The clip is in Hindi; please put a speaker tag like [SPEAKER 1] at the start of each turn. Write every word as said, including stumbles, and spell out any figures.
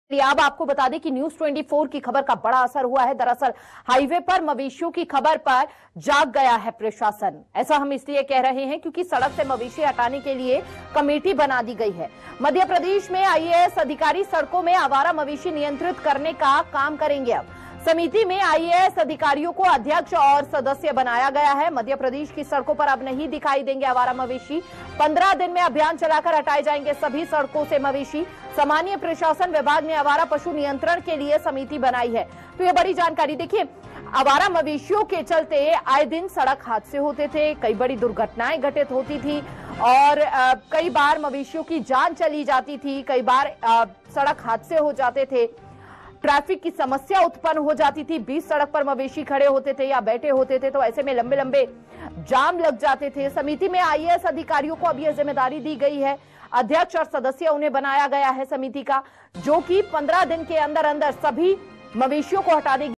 [SPEAKER 1] अब आपको बता दें कि न्यूज चौबीस की खबर का बड़ा असर हुआ है। दरअसल हाईवे पर मवेशियों की खबर पर जाग गया है प्रशासन। ऐसा हम इसलिए कह रहे हैं क्योंकि सड़क से मवेशी हटाने के लिए कमेटी बना दी गई है। मध्य प्रदेश में आई ए एस अधिकारी सड़कों में आवारा मवेशी नियंत्रित करने का काम करेंगे। अब समिति में आई ए एस अधिकारियों को अध्यक्ष और सदस्य बनाया गया है। मध्य प्रदेश की सड़कों पर अब नहीं दिखाई देंगे आवारा मवेशी। पंद्रह दिन में अभियान चलाकर हटाए जाएंगे सभी सड़कों से मवेशी। सामान्य प्रशासन विभाग ने आवारा पशु नियंत्रण के लिए समिति बनाई है। तो ये बड़ी जानकारी। देखिए, आवारा मवेशियों के चलते आए दिन सड़क हादसे होते थे, कई बड़ी दुर्घटनाएं घटित होती थी और आ, कई बार मवेशियों की जान चली जाती थी, कई बार आ, सड़क हादसे हो जाते थे, ट्रैफिक की समस्या उत्पन्न हो जाती थी। बीच सड़क पर मवेशी खड़े होते थे या बैठे होते थे तो ऐसे में लंबे लंबे जाम लग जाते थे। समिति में आई ए एस अधिकारियों को अब यह जिम्मेदारी दी गई है। अध्यक्ष और सदस्य उन्हें बनाया गया है समिति का, जो कि पंद्रह दिन के अंदर अंदर सभी मवेशियों को हटा देगी।